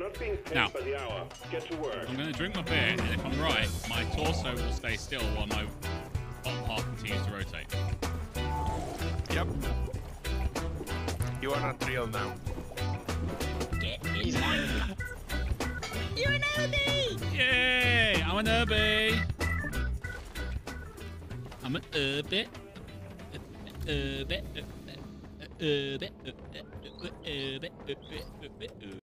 not being paid Now, by the hour. Get to work. I'm going to drink my beer, and if I'm right, my torso will stay still while my bottom half continues to rotate. Yep. You are not real now. Get in line. You're an Urbie! Yay! I'm an Urbie! I'm an Urbie. Urbie. Urbie. Urbie. Urbie.